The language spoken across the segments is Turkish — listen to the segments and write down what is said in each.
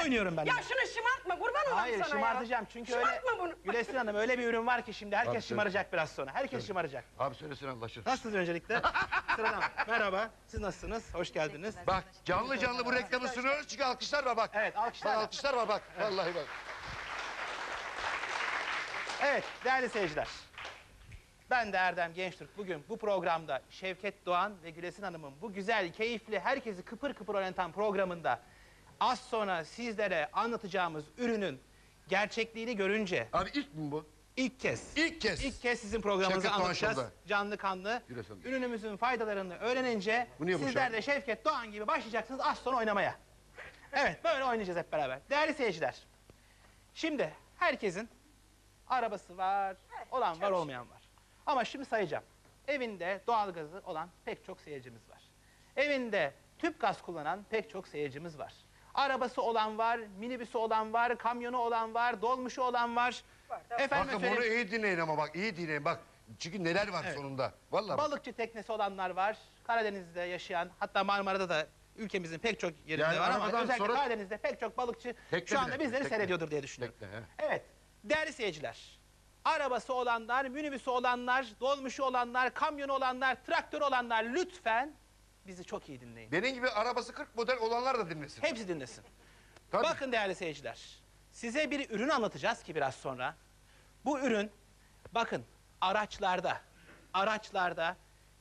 oynuyorum ben. Ya şunu şımartma, kurban olayım sana. Hayır, şımartacağım çünkü şımartma öyle... bunu. Gülesin Hanım, öyle bir ürün var ki şimdi herkes Abi, şımaracak biraz sonra. Herkes şımaracak. Abi söylesene Allah aşkına. Nasılsınız öncelikle? Sıradan. Merhaba, siz nasılsınız? Hoş geldiniz. Bak canlı canlı bu reklamı sunuyoruz çünkü alkışlar var bak. Evet, alkışlar Bak var. alkışlar var bak. Vallahi bak. Evet, değerli seyirciler. Ben de Erdem Gençtürk. Bugün bu programda Şevket Doğan ve Gülesin Hanım'ın bu güzel, keyifli, herkesi kıpır kıpır oynatan programında az sonra sizlere anlatacağımız ürünün gerçekliğini görünce Abi ilk mi bu? ilk kez İlk kez. sizin programınızı Şevket Doğan anlatacağız. Show'da. Canlı kanlı. Gülesin. Ürünümüzün faydalarını öğrenince Bu niye bu sizler şarkı? de Şevket Doğan gibi başlayacaksınız az sonra oynamaya. Evet, böyle oynayacağız hep beraber. Değerli seyirciler. Şimdi herkesin arabası var, olan var, olmayan var. Ama şimdi sayacağım. Evinde doğalgazı olan pek çok seyircimiz var. Evinde tüp gaz kullanan pek çok seyircimiz var. Arabası olan var, minibüsü olan var, kamyonu olan var, dolmuşu olan var. Efendim Bakın söyleyeyim, bunu iyi dinleyin ama bak iyi dinleyin bak. Çünkü neler var sonunda. Vallahi bak. balıkçı teknesi olanlar var. Karadeniz'de yaşayan, hatta Marmara'da da ülkemizin pek çok yerinde Yani var ama arabadan özellikle sonra- Karadeniz'de pek çok balıkçı Tekne şu anda bile, bizleri tekne. seyrediyordur diye düşünüyorum. Tekne, he. Evet, değerli seyirciler. Arabası olanlar, minibüsü olanlar, dolmuşu olanlar, kamyonu olanlar, traktörü olanlar lütfen bizi çok iyi dinleyin. Benim gibi arabası 40 model olanlar da dinlesin. Hepsi dinlesin. Tabii. Bakın değerli seyirciler, size bir ürün anlatacağız ki biraz sonra. Bu ürün, bakın araçlarda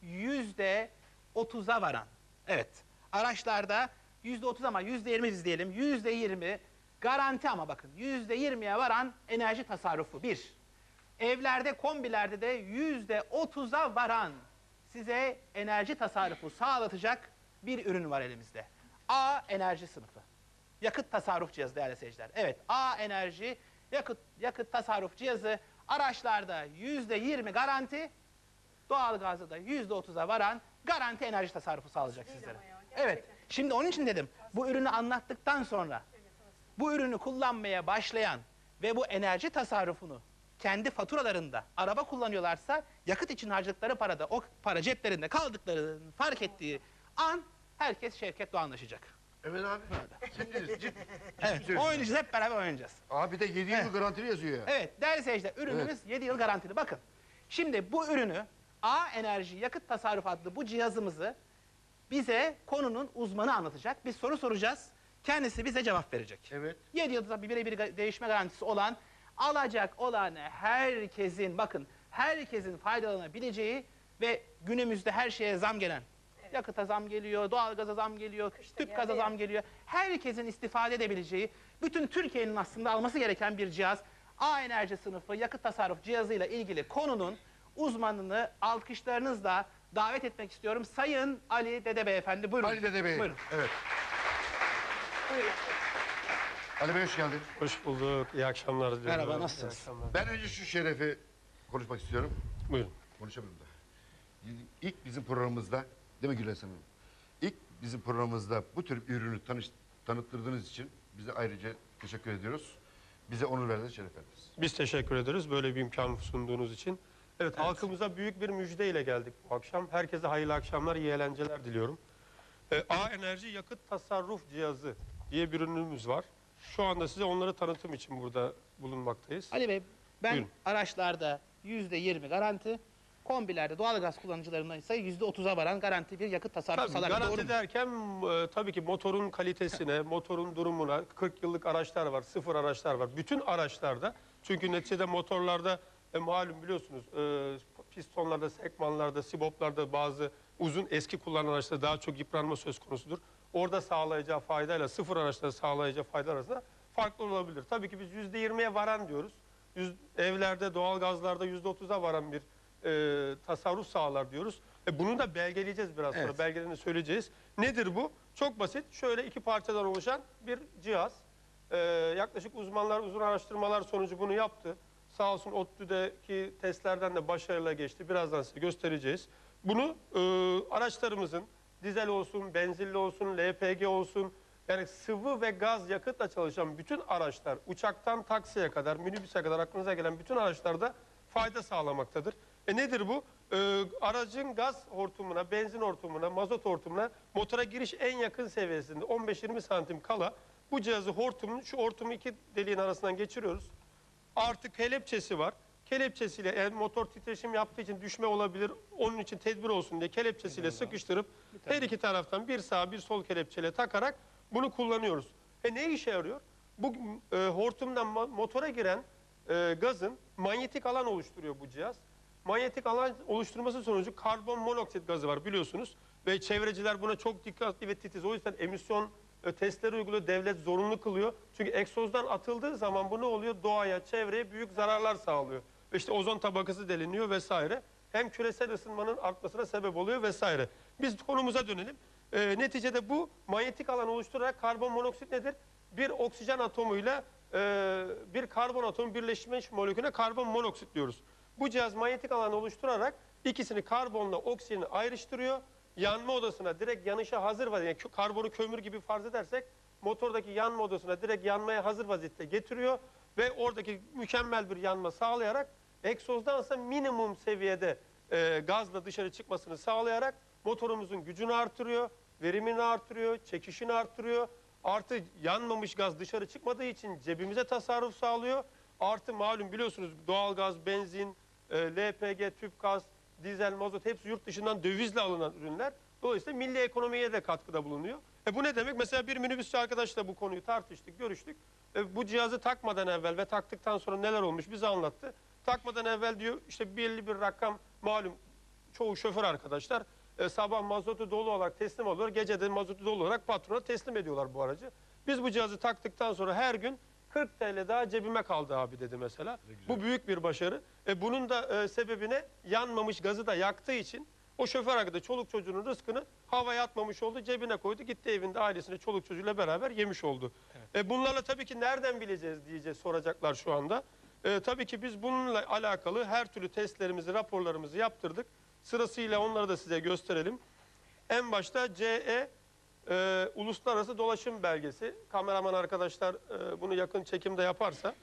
%30'a varan, evet, araçlarda %30 ama %20 biz diyelim, %20 garanti ama bakın, %20'ye varan enerji tasarrufu bir. Evlerde, kombilerde de %30'a varan size enerji tasarrufu sağlatacak bir ürün var elimizde. A enerji sınıfı. Yakıt tasarruf cihazı değerli seyirciler. Evet, A enerji yakıt tasarruf cihazı araçlarda %20 garanti, doğalgazda da %30'a varan garanti enerji tasarrufu sağlayacak sizlere. Evet, şimdi onun için dedim, bu ürünü anlattıktan sonra bu ürünü kullanmaya başlayan ve bu enerji tasarrufunu kendi faturalarında araba kullanıyorlarsa yakıt için harcadıkları parada o para ceplerinde kaldıklarını fark ettiği an herkes Şevket Doğanlaşacak. Evet abi. Ciddi ciddi. Evet, oynayacağız, hep beraber oynayacağız. Abi de 7 yıl garantili yazıyor ya. Evet, değerli seyirciler, ürünümüz 7 yıl garantili. Bakın, şimdi bu ürünü A Enerji Yakıt Tasarruf adlı bu cihazımızı bize konunun uzmanı anlatacak. Biz soru soracağız, kendisi bize cevap verecek. Evet. 7 yılda bir birebir değişme garantisi olan, alacak olan herkesin, bakın, herkesin faydalanabileceği ve günümüzde her şeye zam gelen, yakıta zam geliyor, doğalgaza zam geliyor, tüp gaza zam geliyor. Herkesin istifade edebileceği, bütün Türkiye'nin aslında alması gereken bir cihaz. A Enerji sınıfı yakıt tasarruf cihazıyla ilgili konunun uzmanını alkışlarınızla davet etmek istiyorum. Sayın Ali Dede Beyefendi, buyurun. Ali Dede Bey. Buyurun. Evet. Buyurun. Ali Bey hoş geldin. Hoş bulduk. İyi akşamlar diliyorum. Merhaba, İyi nasılsınız? akşamlar. Ben önce şu şerefi konuşmak istiyorum. Buyurun. Konuşabilirim da. İlk bizim programımızda, değil mi Gülesin Hanım? İlk bizim programımızda bu tür ürünü tanıttırdığınız için bize ayrıca teşekkür ediyoruz. Bize onur verdiniz, şeref verdiniz. Biz teşekkür ederiz böyle bir imkan sunduğunuz için. Evet, halkımıza büyük bir müjdeyle geldik bu akşam. Herkese hayırlı akşamlar, iyi eğlenceler diliyorum. A Enerji Yakıt Tasarruf Cihazı diye bir ürünümüz var. Şu anda size onları tanıtım için burada bulunmaktayız. Ali Bey, ben Buyurun. araçlarda %20 garanti, kombilerde doğalgaz kullanıcılarına ise %30'a varan garanti bir yakıt tasarrufu Tabii, sağlar. Doğru garanti mu? derken tabii ki motorun kalitesine, motorun durumuna, 40 yıllık araçlar var, sıfır araçlar var. Bütün araçlarda, çünkü neticede motorlarda malum biliyorsunuz pistonlarda, sekmanlarda, siboplarda bazı uzun eski kullanılan araçlarda daha çok yıpranma söz konusudur. Orada sağlayacağı faydayla sıfır araçlarda sağlayacağı fayda arasında farklı olabilir. Tabii ki biz %20'ye varan diyoruz. Evlerde, doğalgazlarda %30'a varan bir tasarruf sağlar diyoruz. Bunu da belgeleyeceğiz biraz sonra. Evet. Belgelerini söyleyeceğiz. Nedir bu? Çok basit. Şöyle iki parçadan oluşan bir cihaz. Yaklaşık uzmanlar uzun araştırmalar sonucu bunu yaptı. Sağ olsun ODTÜ'deki testlerden de başarıyla geçti. Birazdan size göstereceğiz. Bunu araçlarımızın dizel olsun, benzinli olsun, LPG olsun, yani sıvı ve gaz yakıtla çalışan bütün araçlar, uçaktan taksiye kadar, minibüse kadar aklınıza gelen bütün araçlarda fayda sağlamaktadır. Nedir bu? Aracın gaz hortumuna, benzin hortumuna, mazot hortumuna motora giriş en yakın seviyesinde 15-20 santim kala Bu cihazı şu hortumu iki deliğin arasından geçiriyoruz. Artı kelepçesi var. Kelepçesiyle eğer motor titreşim yaptığı için düşme olabilir. Onun için tedbir olsun diye kelepçesiyle sıkıştırıp her iki taraftan bir sağ bir sol kelepçeyle takarak bunu kullanıyoruz. Ne işe yarıyor? Bu hortumdan motora giren gazın manyetik alan oluşturuyor bu cihaz. Manyetik alan oluşturması sonucu karbon monoksit gazı var biliyorsunuz. Ve çevreciler buna çok dikkatli ve titiz. O yüzden emisyon testleri uyguluyor. Devlet zorunlu kılıyor. Çünkü egzozdan atıldığı zaman bu ne oluyor? Doğaya, çevreye büyük zararlar sağlıyor. Ve işte ozon tabakası deliniyor vesaire. Hem küresel ısınmanın artmasına sebep oluyor vesaire. Biz konumuza dönelim. Neticede bu manyetik alan oluşturarak karbon monoksit nedir? Bir oksijen atomuyla bir karbon atomu birleşmiş moleküle karbon monoksit diyoruz. Bu cihaz manyetik alan oluşturarak ikisini karbonla oksijeni ayrıştırıyor. Yanma odasına direkt yanışa hazır vaziyette, yani karbonu kömür gibi farz edersek motordaki yanma odasına direkt yanmaya hazır vaziyette getiriyor ve oradaki mükemmel bir yanma sağlayarak egzozdansa minimum seviyede gazla dışarı çıkmasını sağlayarak motorumuzun gücünü artırıyor, verimini artırıyor, çekişini artırıyor. Artı yanmamış gaz dışarı çıkmadığı için cebimize tasarruf sağlıyor. Artı malum biliyorsunuz doğalgaz, benzin, LPG, tüp gaz, dizel, mazot hepsi yurt dışından dövizle alınan ürünler. Dolayısıyla milli ekonomiye de katkıda bulunuyor. Bu ne demek? Mesela bir minibüsçü arkadaşla bu konuyu tartıştık, görüştük. Bu cihazı takmadan evvel ve taktıktan sonra neler olmuş bize anlattı. Takmadan evvel diyor işte belli bir rakam malum çoğu şoför arkadaşlar sabah mazotu dolu olarak teslim alıyor. Gece de mazotu dolu olarak patrona teslim ediyorlar bu aracı. Biz bu cihazı taktıktan sonra her gün 40 TL daha cebime kaldı abi dedi mesela. Bu büyük bir başarı. Bunun da sebebine yanmamış gazı da yaktığı için o şoför arkadaş çoluk çocuğunun rızkını havaya atmamış oldu. Cebine koydu. Gitti evinde ailesine çoluk çocuğuyla beraber yemiş oldu. Evet. Bunlarla tabii ki nereden bileceğiz diyeceğiz soracaklar şu anda. Tabii ki biz bununla alakalı her türlü testlerimizi, raporlarımızı yaptırdık. Sırasıyla onları da size gösterelim. En başta CE uluslararası dolaşım belgesi. Kameraman arkadaşlar bunu yakın çekimde yaparsa.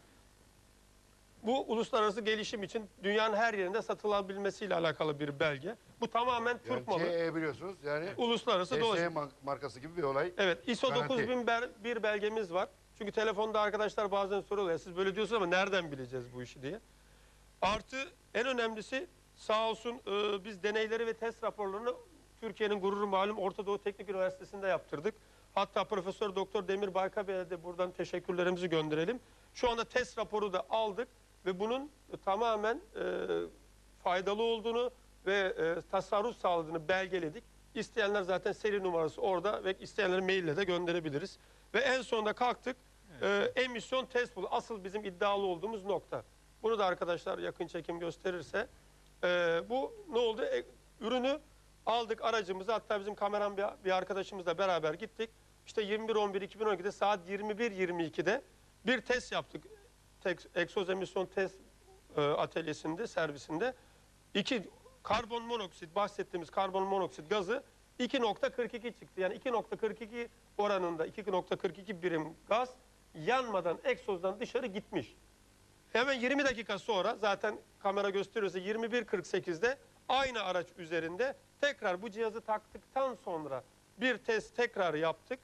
Bu uluslararası gelişim için dünyanın her yerinde satılabilmesiyle alakalı bir belge. Bu tamamen Türk malı. CE biliyorsunuz yani Uluslararası dolaşım. markası gibi bir olay. Evet, ISO Garanti. 9001 belgemiz var. Çünkü telefonda arkadaşlar bazen soruyorlar. Siz böyle diyorsunuz ama nereden bileceğiz bu işi diye. Artı en önemlisi sağ olsun biz deneyleri ve test raporlarını Türkiye'nin gururu malum Orta Doğu Teknik Üniversitesi'nde yaptırdık. Hatta Profesör Doktor Demir Bayka Bey'e de buradan teşekkürlerimizi gönderelim. Şu anda test raporu da aldık ve bunun tamamen faydalı olduğunu ve tasarruf sağladığını belgeledik. İsteyenler zaten seri numarası orada ve isteyenleri maille de gönderebiliriz. Ve en sonunda kalktık emisyon test bulu. Asıl bizim iddialı olduğumuz nokta. Bunu da arkadaşlar yakın çekim gösterirse. Bu ne oldu? Ürünü aldık aracımızı, hatta bizim kameram bir arkadaşımızla beraber gittik. İşte 21.11.2012'de saat 21.22'de bir test yaptık. Egzoz emisyon test atölyesinde, servisinde. Karbon monoksit, bahsettiğimiz karbon monoksit gazı 2.42 çıktı. Yani 2.42 oranında 2.42 birim gaz yanmadan egzozdan dışarı gitmiş. Hemen 20 dakika sonra zaten kamera gösteriyorsa 21.48'de aynı araç üzerinde tekrar bu cihazı taktıktan sonra bir test tekrar yaptık.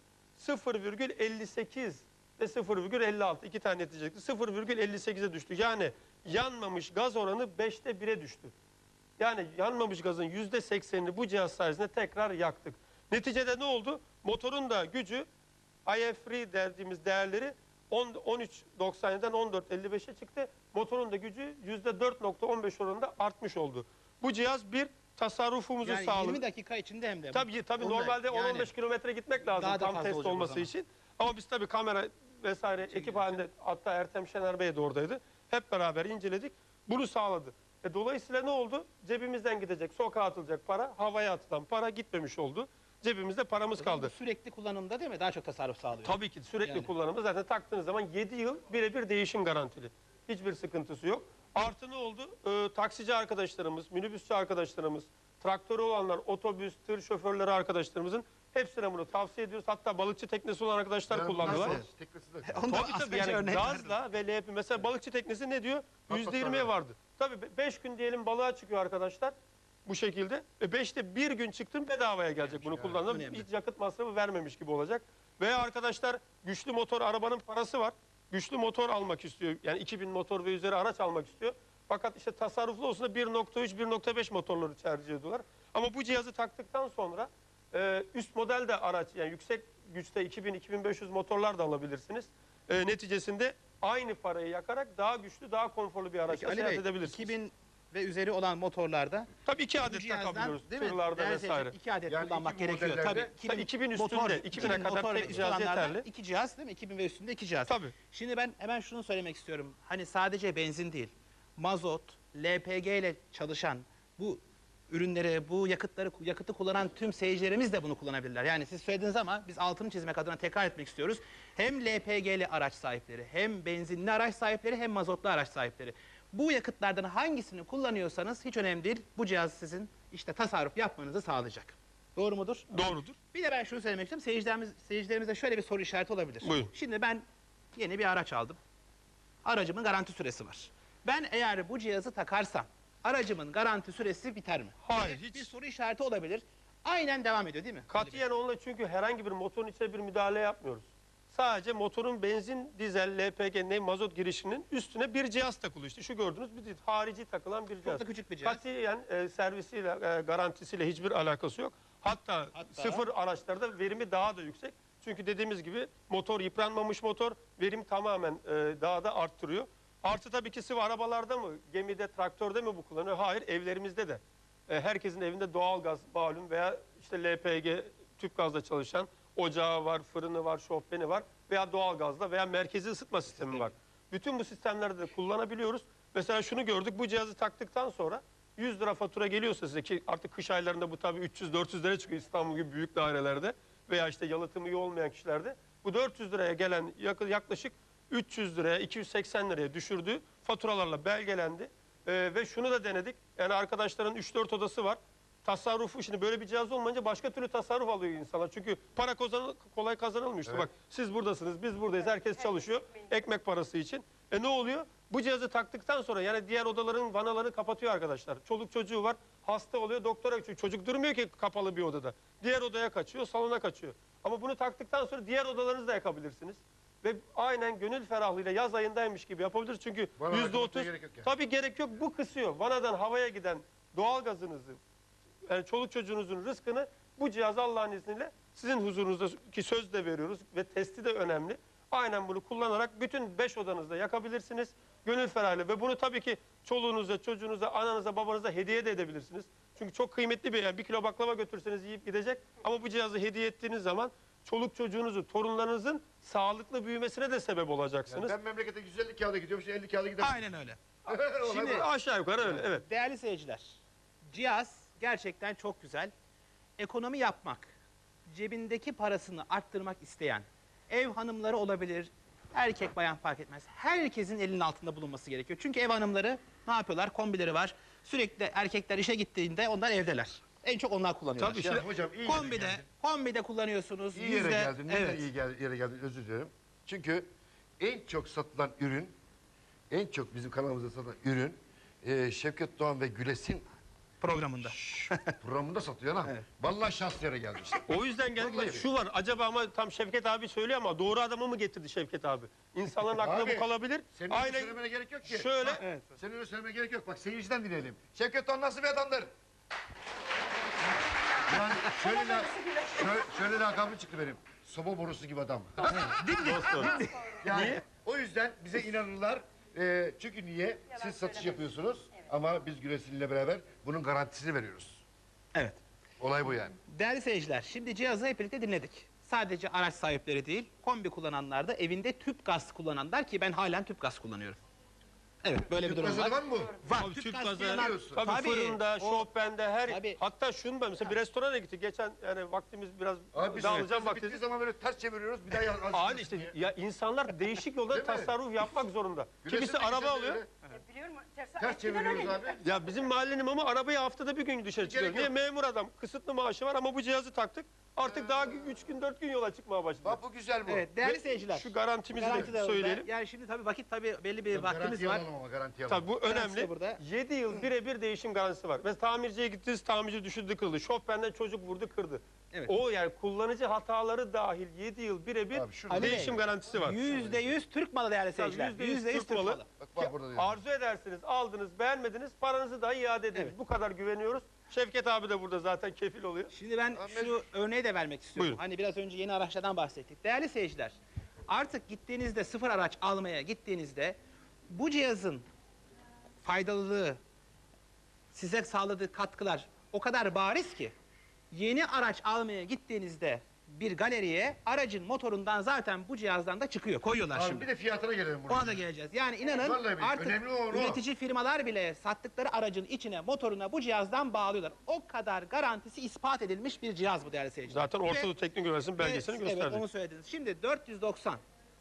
0,58 ve 0,56 iki tane netice çıktı. 0,58'e düştü. Yani yanmamış gaz oranı 5'te 1'e düştü. Yani yanmamış gazın %80'ini bu cihaz sayesinde tekrar yaktık. Neticede ne oldu? Motorun da gücü IF3 dediğimiz değerleri 13.97'den 14.55'e çıktı. Motorun da gücü %4.15 oranında artmış oldu. Bu cihaz bir tasarrufumuzu Yani sağladı. 20 dakika içinde hem de. Tabii Onlar, normalde 10-15 yani kilometre gitmek lazım daha da tam fazla test olacak o olması zaman. için. Ama biz tabii kamera vesaire ekip halinde, hatta Ertem Şener Bey de oradaydı. Hep beraber inceledik. Bunu sağladı. Dolayısıyla ne oldu? Cebimizden gidecek, sokağa atılacak para, havaya atılan para gitmemiş oldu. Cebimizde paramız kaldı. bu sürekli kullanımda değil mi? Daha çok tasarruf sağlıyor. Tabii ki sürekli Yani. kullanımda zaten taktığınız zaman 7 yıl birebir değişim garantili. Hiçbir sıkıntısı yok. Artı ne oldu? Taksici arkadaşlarımız, minibüsçü arkadaşlarımız, traktörü olanlar, otobüs, tır şoförleri arkadaşlarımızın hepsine bunu tavsiye ediyoruz. Hatta balıkçı teknesi olan arkadaşlar kullandılar. Teknesi de. Onu da Tabii az tabii önce yani örnek gazla ve LP. Mesela balıkçı teknesi ne diyor? Patlatlar %20'ye var. vardı. Tabii 5 gün diyelim balığa çıkıyor arkadaşlar. Bu şekilde. 5'te bir gün çıktın bedavaya gelecek bunu kullanalım. Önemli. Hiç yakıt masrafı vermemiş gibi olacak. Veya arkadaşlar güçlü motor, arabanın parası var. Güçlü motor almak istiyor. Yani 2000 motor ve üzeri araç almak istiyor. Fakat işte tasarruflu olsun da 1.3, 1.5 motorları tercih ediyorlar. Ama bu cihazı taktıktan sonra üst model de araç, yani yüksek güçte 2000-2500 motorlar da alabilirsiniz. Neticesinde aynı parayı yakarak daha güçlü, daha konforlu bir araçla Ali seyahat Bey, edebilirsiniz. 2000 ve üzeri olan motorlarda Tabii 2 bu adet cihazdan, takabiliyoruz. değil mi? Tırlarda Değerli vesaire. seyirciler, 2 adet Yani kullanmak 2000 gerekiyor. modellerde- Tabii 2000 üstünde, motor, 2000'e kadar motor ve tek üstü cihaz olanlardan yeterli. 2 cihaz değil mi? 2000 ve üstünde 2 cihaz. Tabii. Şimdi ben hemen şunu söylemek istiyorum. Hani sadece benzin değil, mazot, LPG ile çalışan bu ürünleri, bu yakıtı kullanan tüm seyircilerimiz de bunu kullanabilirler. Yani siz söylediniz ama biz altını çizmek adına tekrar etmek istiyoruz. Hem LPG'li araç sahipleri, hem benzinli araç sahipleri, hem mazotlu araç sahipleri. Bu yakıtlardan hangisini kullanıyorsanız hiç önemli değil. Bu cihaz sizin işte tasarruf yapmanızı sağlayacak. Doğru mudur? Doğrudur. Bir de ben şunu söylemek istiyorum. Seyircilerimize şöyle bir soru işareti olabilir. Buyurun. Şimdi ben yeni bir araç aldım. Aracımın garanti süresi var. Ben eğer bu cihazı takarsam aracımın garanti süresi biter mi? Hayır, Bir hiç. soru işareti olabilir. Aynen devam ediyor değil mi? Katiyen onunla, çünkü herhangi bir motorun içine bir müdahale yapmıyoruz. Sadece motorun benzin, dizel, LPG, mazot girişinin üstüne bir cihaz takılı. İşte şu gördüğünüz bir harici takılan bir cihaz. da küçük bir cihaz. Katiyen servisiyle, garantisiyle hiçbir alakası yok. Hatta sıfır araçlarda verimi daha da yüksek. Çünkü dediğimiz gibi motor yıpranmamış motor, verim tamamen daha da arttırıyor. Artı tabii ki sıvı arabalarda mı, gemide, traktörde mi bu kullanıyor? Hayır, evlerimizde de. Herkesin evinde doğalgaz malum veya işte LPG, tüp gazla çalışan ocağı var, fırını var, şofbeni var veya doğalgazla veya merkezi ısıtma sistemi var. Bütün bu sistemlerde de kullanabiliyoruz. Mesela şunu gördük, bu cihazı taktıktan sonra 100 lira fatura geliyorsa size, ki artık kış aylarında bu tabii 300-400 lira çıkıyor İstanbul gibi büyük dairelerde veya işte yalıtımı iyi olmayan kişilerde. Bu 400 liraya gelen yaklaşık 300 liraya, 280 liraya düşürdüğü faturalarla belgelendi. Ve şunu da denedik. Yani arkadaşların 3-4 odası var. Tasarrufu, şimdi böyle bir cihaz olmayınca başka türlü tasarruf alıyor insanlar. Çünkü para kolay kazanılmıyor işte. Evet. Bak, siz buradasınız, biz buradayız, herkes çalışıyor ekmek parası için. Ne oluyor? Bu cihazı taktıktan sonra yani diğer odaların vanaları kapatıyor arkadaşlar. Çoluk çocuğu var, hasta oluyor, doktora kaçıyor. Çocuk durmuyor ki kapalı bir odada. Diğer odaya kaçıyor, salona kaçıyor. Ama bunu taktıktan sonra diğer odalarınızı da yakabilirsiniz. Ve aynen gönül ferahlığıyla yaz ayındaymış gibi yapabiliriz. Çünkü Vanadan kapatmaya %30 gerek yok yani. tabii gerek yok, bu kısıyor. Vanadan havaya giden doğal gazınızı, yani çoluk çocuğunuzun rızkını bu cihaz Allah'ın izniyle sizin huzurunuzda, ki söz de veriyoruz ve testi de önemli. Aynen bunu kullanarak bütün 5 odanızda yakabilirsiniz. Gönül ferahlığıyla, ve bunu tabii ki çoluğunuza, çocuğunuza, ananıza, babanıza hediye de edebilirsiniz. Çünkü çok kıymetli bir, yani 1 kilo baklava götürseniz yiyip gidecek, ama bu cihazı hediye ettiğiniz zaman çoluk çocuğunuzu, torunlarınızın sağlıklı büyümesine de sebep olacaksınız. Ben memlekete 150 kağıda gidiyorum, şimdi 50 kağıda giderim. Aynen öyle. Olay Şimdi- bu. Aşağı yukarı öyle, evet. Değerli seyirciler, cihaz gerçekten çok güzel. Ekonomi yapmak, cebindeki parasını arttırmak isteyen ev hanımları olabilir, erkek bayan fark etmez. Herkesin elinin altında bulunması gerekiyor. Çünkü ev hanımları ne yapıyorlar? Kombileri var. Sürekli erkekler işe gittiğinde onlar evdeler. En çok onlar kullanıyorlar. Tabii Ya işte hocam iyi yere geldin. Kombide kullanıyorsunuz. İyi yere geldin. Neden Evet. iyi yere geldin? Özür dilerim. Çünkü en çok satılan ürün, en çok bizim kanalımızda satılan ürün Şevket Doğan ve Güles'in Programında. programında satıyor ha. Evet. Vallahi şanslı yere geldi işte. o yüzden geldik. Vallahi Şu var, acaba ama tam Şevket abi söylüyor ama doğru adamı mı getirdi Şevket abi? İnsanların aklına Abi, bu kalabilir. Senin öyle söylemene gerek yok ki. Şöyle, Bak, senin öyle söylemene gerek yok. Bak seyirciden dinleyelim. Şevket Doğan nasıl bir adamdır? Yani şöyle lakabı çıktı benim. Soba borusu gibi adam. dostum. Yani o yüzden bize inanırlar. Çünkü niye? Siz satış yapıyorsunuz ama biz Gülesil ile beraber bunun garantisini veriyoruz. Evet. Olay bu yani. Değerli seyirciler, şimdi cihazı hep birlikte dinledik. Sadece araç sahipleri değil, kombi kullananlar da, evinde tüp gaz kullananlar, ki ben halen tüp gaz kullanıyorum. Evet, böyle bir durum Gazı var. var mı bu? Var, Tabii, tüp tüp gaz gazı kullanan- biliyorsun. Tabii, Tabii, fırında, o- şofbende, her Tabii. hatta şunu ben mesela bir restorana gittik geçen, yani vaktimiz biraz Abi biz dağılacağım gazı vaktimiz. bittiği zaman böyle ters çeviriyoruz bir daha Abi işte ya insanlar değişik yolda Değil mi? tasarruf yapmak zorunda. Gülesin Kimisi de araba güzel alıyor. öyle. Biliyorum. Ters çeviriyoruz abi. Ya bizim mahallenin imamı arabayı haftada bir gün dışarı çıkıyor. Gerek Niye? yok. Memur adam, kısıtlı maaşı var ama bu cihazı taktık. Artık daha 3 gün 4 gün yola çıkmaya başladı. Bak bu güzel bu. Evet değerli Ve seyirciler. Şu garantimizi Garanti de orada. söyleyelim. Yani şimdi tabii vakit belli bir vaktimiz Garanti var. alalım ama garanti alalım. Tabii bu Garantisi de önemli. burada. 7 yıl birebir değişim garantisi var. Mesela tamirciye gittiniz, tamirci düşürdü kırdı. Şofbenden çocuk vurdu kırdı. Evet. O yani kullanıcı hataları dahil 7 yıl birebir Abi şurada- değişim garantisi var. %100 Türk malı değerli seyirciler. %100 %100 Türk malı. Bak var burada diyor. Arzu edersiniz, aldınız, beğenmediniz, paranızı da iade ediniz. Evet. Bu kadar güveniyoruz. Şevket abi de burada zaten kefil oluyor. Şimdi ben Ahmet- şu örneği de vermek istiyorum. Buyurun. Hani biraz önce yeni araçlardan bahsettik. Değerli seyirciler, artık gittiğinizde sıfır araç almaya gittiğinizde bu cihazın faydalılığı, size sağladığı katkılar o kadar bariz ki yeni araç almaya gittiğinizde bir galeriye aracın motorundan zaten bu cihazdan da çıkıyor. Koyuyorlar Abi şimdi. bir de fiyatına gelelim burada. Ona da geleceğiz. Yani inanın Vallahi billahi artık önemli olan o. üretici firmalar bile sattıkları aracın içine, motoruna bu cihazdan bağlıyorlar. O kadar garantisi ispat edilmiş bir cihaz bu değerli seyirciler. Zaten Orta Doğu Teknik Üniversitesi'nin belgesini Evet gösterdik. onu söylediniz. Şimdi 490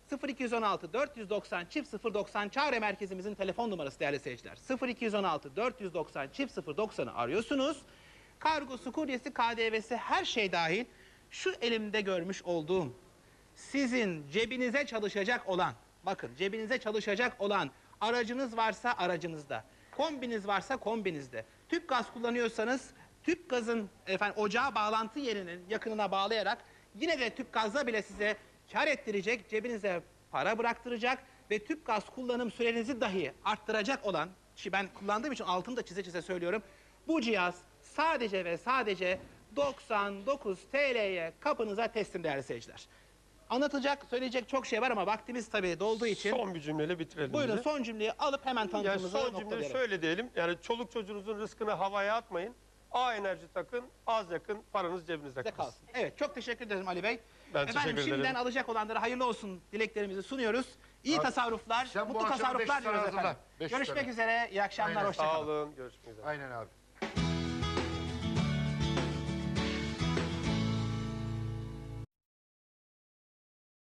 0216 490 çift 090 çağrı merkezimizin telefon numarası değerli seyirciler. 0216 490 çift 090'ı arıyorsunuz. Kargosu, kuryesi, KDV'si her şey dahil şu elimde görmüş olduğum sizin cebinize çalışacak olan, bakın cebinize çalışacak olan aracınız varsa aracınızda, kombiniz varsa kombinizde, tüp gaz kullanıyorsanız tüp gazın ocağa bağlantı yerinin yakınına bağlayarak yine de tüp gazla bile size kar ettirecek, cebinize para bıraktıracak ve tüp gaz kullanım sürenizi dahi arttıracak olan, ki ben kullandığım için altını da çize çize söylüyorum, bu cihaz sadece ve sadece 99 TL'ye kapınıza teslim değerli seyirciler. Anlatacak, söyleyecek çok şey var ama vaktimiz tabii dolduğu için. Son bir cümleyle bitirelim. Buyurun bizi. son cümleyi alıp hemen Yani tanıtımımızı son cümleyi noktalayalım. şöyle diyelim. Yani çoluk çocuğunuzun rızkını havaya atmayın. A enerji takın, az yakın, paranız cebinizde Size kalsın. kalsın. Evet çok teşekkür ederim Ali Bey. Ben teşekkür ederim. Şimdiden alacak olanlara hayırlı olsun dileklerimizi sunuyoruz. İyi Abi, tasarruflar, sen bu mutlu akşam tasarruflar 500 tane diliyoruz hazırla. efendim. 500 Görüşmek tane. üzere, iyi akşamlar, Aynen. hoşçakalın. Sağ olun, görüşmek üzere. Aynen abi.